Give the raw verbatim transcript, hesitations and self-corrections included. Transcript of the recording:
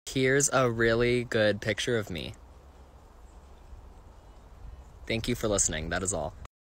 Here's a really good picture of me. Thank you for listening. That is all.